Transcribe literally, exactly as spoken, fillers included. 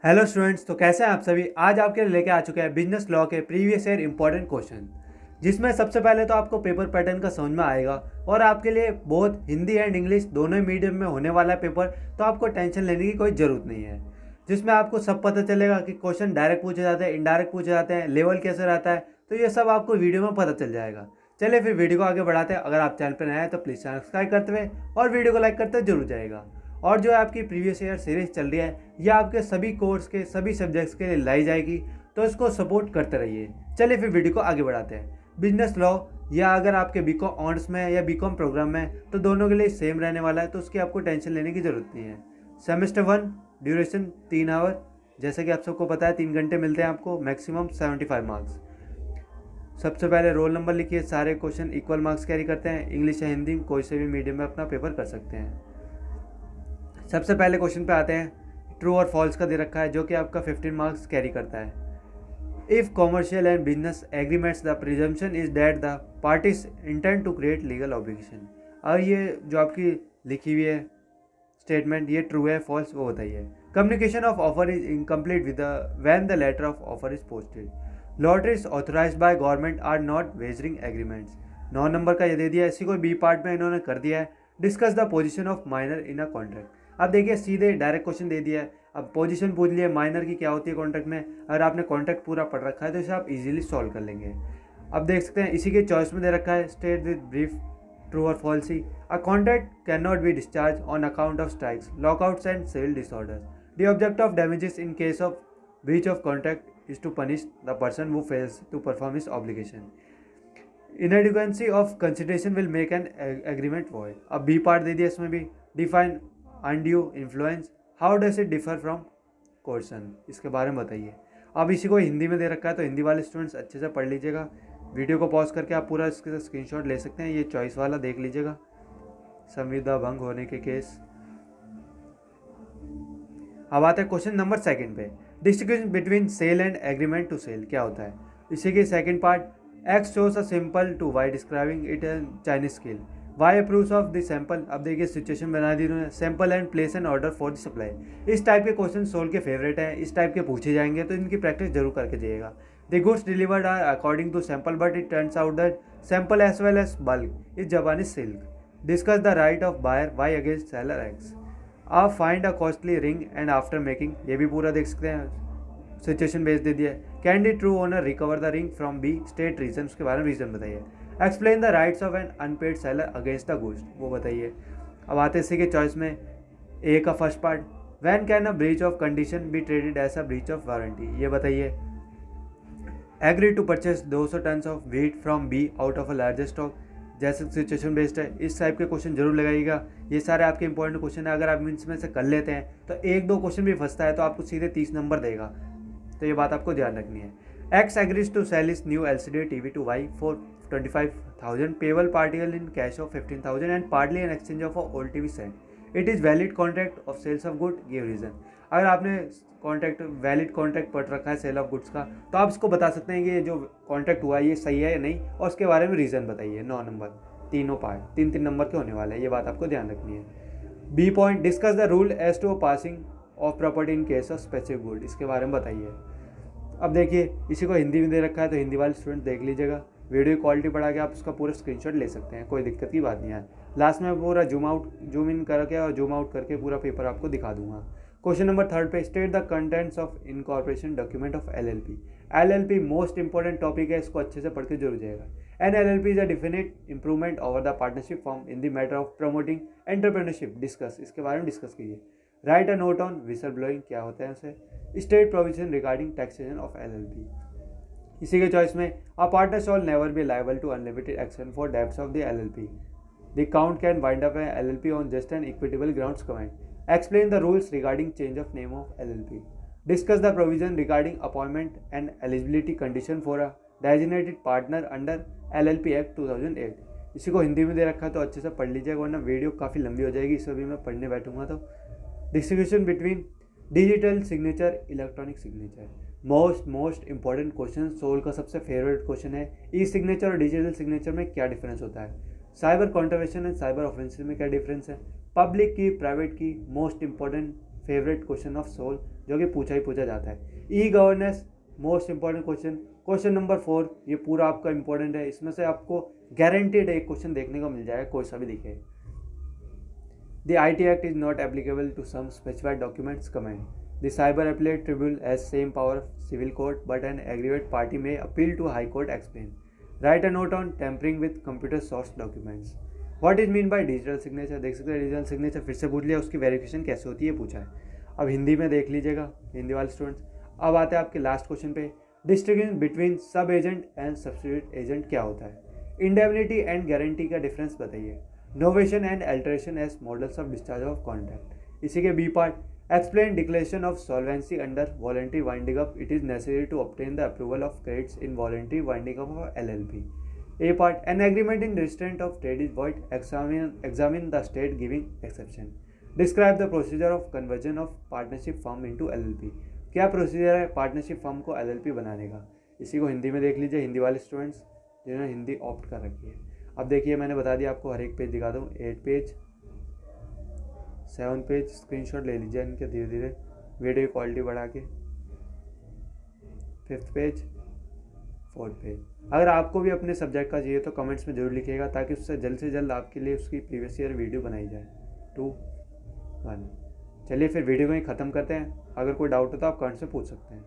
Hello students, तो कैसे हैं आप सभी। आज आपके लिए लेके आ चुके हैं बिजनेस लॉ के प्रीवियस ईयर इंपॉर्टेंट क्वेश्चन, जिसमें सबसे पहले तो आपको पेपर पैटर्न का समझ में आएगा और आपके लिए बहुत हिंदी एंड इंग्लिश दोनों ही मीडियम में होने वाला है पेपर, तो आपको टेंशन लेने की कोई ज़रूरत नहीं है। जिसमें आपको सब पता चलेगा कि क्वेश्चन डायरेक्ट पूछे जाते हैं, इनडायरेक्ट पूछे जाते हैं, लेवल कैसे रहता है, तो ये सब आपको वीडियो में पता चल जाएगा। चलिए फिर वीडियो को आगे बढ़ाते हैं। अगर आप चैनल पर नए हैं तो प्लीज़ चैनल सब्सक्राइब करते हुए और वीडियो को लाइक करते जरूर जाएगा। और जो आपकी प्रीवियस ईयर सीरीज चल रही है, यह आपके सभी कोर्स के सभी सब्जेक्ट्स के लिए लाई जाएगी, तो इसको सपोर्ट करते रहिए। चलिए फिर वीडियो को आगे बढ़ाते हैं। बिजनेस लॉ या अगर आपके बीकॉम ऑनर्स में या बीकॉम प्रोग्राम में, तो दोनों के लिए सेम रहने वाला है, तो उसकी आपको टेंशन लेने की ज़रूरत नहीं है। सेमेस्टर वन ड्यूरेशन तीन आवर, जैसे कि आप सबको पता है तीन घंटे मिलते हैं आपको, मैक्सिमम सेवेंटी फाइव मार्क्स। सबसे पहले रोल नंबर लिखिए। सारे क्वेश्चन इक्वल मार्क्स कैरी करते हैं। इंग्लिश या हिंदी कोई से भी मीडियम में अपना पेपर कर सकते हैं। सबसे पहले क्वेश्चन पे आते हैं। ट्रू और फॉल्स का दे रखा है, जो कि आपका फिफ्टीन मार्क्स कैरी करता है। If commercial and business agreements the presumption is that the parties intend to create legal obligation. और ये जो आपकी लिखी हुई है स्टेटमेंट, ये ट्रू है फॉल्स, वो बताइए। Communication of offer is incomplete with when the letter of offer is posted. Lotteries authorised by government are not wagering agreements. नौ नंबर का ये दे दिया, इसी को बी पार्ट में इन्होंने कर दिया है। Discuss the position of minor in a contract. अब देखिए सीधे डायरेक्ट क्वेश्चन दे दिया है। अब पोजीशन पूछ लिया माइनर की क्या होती है कॉन्ट्रैक्ट में। अगर आपने कॉन्ट्रैक्ट पूरा पढ़ रखा है तो इसे आप इजीली सॉल्व कर लेंगे। अब देख सकते हैं इसी के चॉइस में दे रखा है। स्टेट विद ब्रीफ ट्रू और फॉल्स ही। A contract can not be discharge on account of strikes, lockouts and civil disorders. The object of damages in case of breach of contract is to punish the person who fails to perform his obligation. Inadequacy of consideration will make an agreement void. अब B part दे दिया इसमें भी। Define undue influence, how does it differ from कोर्सन, इसके बारे में बताइए। अब इसी को हिंदी में दे रखा है, तो हिंदी वाले स्टूडेंट्स अच्छे से पढ़ लीजिएगा। वीडियो को पॉज करके आप पूरा इसके स्क्रीनशॉट ले सकते हैं। ये चॉइस वाला देख लीजिएगा, संविदा भंग होने के केस। अब आते हैं क्वेश्चन नंबर सेकंड पे। Distinction between sale and agreement to sale क्या होता है। इसी के second part. X shows a sample to Y describing it an Chinese स्केल। Y approves of the sample. अब देखिए सिचुएशन बना दी उन्होंने। Sample and place an order for the supply. इस टाइप के क्वेश्चन सोल के फेवरेट हैं, इस टाइप के पूछे जाएंगे, तो इनकी प्रैक्टिस जरूर करके जाइएगा। The goods delivered are according to sample, but it turns out that sample as well as bulk is Japanese silk. Discuss the right of buyer Y against seller X. आप find a costly ring and after making, ये भी पूरा देख सकते हैं। Situation base दे दिया है। Can the true owner recover the ring from B, state reason, उसके बारे में रीजन बताइए। Explain the rights of an unpaid seller against the goods, वो बताइए। अब आते इसी के चॉइस में। ए का first part. When can a breach of condition be treated as a breach of warranty, ये बताइए। एग्री टू परचेस दो सौ ton of wheat from B out of a larger stock, जैसे सिचुएशन बेस्ड है। इस type के question जरूर लगाइएगा। ये सारे आपके इंपॉर्टेंट क्वेश्चन है। अगर आप इनमें से कर लेते हैं तो एक दो क्वेश्चन भी फंसता है तो आपको सीधे तीस नंबर देगा, तो ये बात आपको ध्यान रखनी है। X agrees to sell is new LCD TV to Y for twenty five thousand, payable partly in cash of fifteen thousand and partly in exchange of old TV set. It is valid contract of sales of good, give reason. अगर आपने contract valid contract पढ़ रखा है cell of goods का, तो आप इसको बता सकते हैं कि ये जो कॉन्ट्रैक्ट हुआ है ये सही है या नहीं, और उसके बारे में रीज़न बताइए। नौ नंबर, तीनों पार्ट तीन तीन नंबर के होने वाले हैं, ये बात आपको ध्यान रखनी है। B point. Discuss the rule as to passing of property in case of specific good, इसके बारे में बताइए। अब देखिए इसी को हिंदी में दे रखा है, तो हिंदी वाले स्टूडेंट देख लीजिएगा। वीडियो क्वालिटी बढ़ा के आप उसका पूरा स्क्रीनशॉट ले सकते हैं, कोई दिक्कत की बात नहीं है। लास्ट में पूरा जूम आउट जूम इन करके और जूम आउट करके पूरा पेपर आपको दिखा दूंगा। क्वेश्चन नंबर थर्ड पे। State the contents of incorporation document of LLP. LLP most important topic है, इसको अच्छे से पढ़ के जरूर जाएगा। An LLP is a definite improvement over the partnership form in the matter of promoting entrepreneurship. Discuss, इसके बारे में डिस्कस कीजिए। Write a note on whistle blowing, क्या होता है उसे। State provision regarding taxation of LLP. इसी के चॉइस में। अ partner shall never be liable to unlimited action for debts of the LLP. The court can wind up LLP on just and equitable grounds comment. Explain the rules regarding change of name of L L P. Discuss the provision regarding appointment and eligibility condition for a designated partner under L L P Act two thousand eight. इसी को हिंदी में दे रखा है, तो अच्छे से पढ़ लीजिएगा, वरना वीडियो काफ़ी लंबी हो जाएगी। इसे भी मैं पढ़ने बैठूंगा तो। Distribution between digital signature electronic signature, most most important question, SOL का सबसे फेवरेट क्वेश्चन है। ई सिग्नेचर और डिजिटल सिग्नेचर में क्या डिफरेंस होता है। Cyber contravention and cyber offensive में क्या डिफरेंस है। Public key, private key, most important favourite question of SOL. जो कि पूछा ही पूछा जाता है। E governance most important question, question number four, ये पूरा आपका इंपॉर्टेंट है, इसमें से आपको गारंटेड एक क्वेश्चन देखने को मिल जाएगा, कोई सा भी दिखे। The I T act is not applicable to some specified documents comment the cyber appellate tribunal has same power civil court but an aggrieved party may appeal to high court explain write a note on tampering with computer source documents. What is mean by digital signature, देख सकते हैं digital signature फिर से पूछ लिया, उसकी verification कैसे होती है पूछा है। अब हिंदी में देख लीजिएगा हिंदी वाले स्टूडेंट्स। अब आते हैं आपके लास्ट क्वेश्चन पे, distinction between sub agent and substitute agent क्या होता है। इंडेमनिटी एंड गारंटी का डिफरेंस बताइए। Novation and alteration as models of discharge of contract. इसी के B part, explain declaration of solvency under voluntary winding up, it is necessary to obtain the approval of credits in voluntary winding up of L L P. A part, an agreement in restraint of trade is void. Examine, examine the state giving exception. Describe the procedure of conversion of partnership firm into L L P. क्या procedure है partnership firm को L L P बनाने का, इसी को हिंदी में देख लीजिए हिंदी वाले स्टूडेंट्स जिन्होंने हिंदी ऑप्ट कर रखी है। अब देखिए मैंने बता दिया आपको, हर एक पेज दिखा दूँ, eight page seven page screenshot ले लीजिए इनके धीरे धीरे वीडियो की क्वालिटी बढ़ा के, फिफ्थ पेज, फोर्थ पेज। अगर आपको भी अपने सब्जेक्ट का चाहिए तो कमेंट्स में जरूर लिखिएगा ताकि उससे जल्द से जल्द आपके लिए उसकी प्रीवियस ईयर वीडियो बनाई जाए। टू वन, चलिए फिर वीडियो को ही ख़त्म करते हैं। अगर कोई डाउट हो तो आप कमेंट्स में पूछ सकते हैं।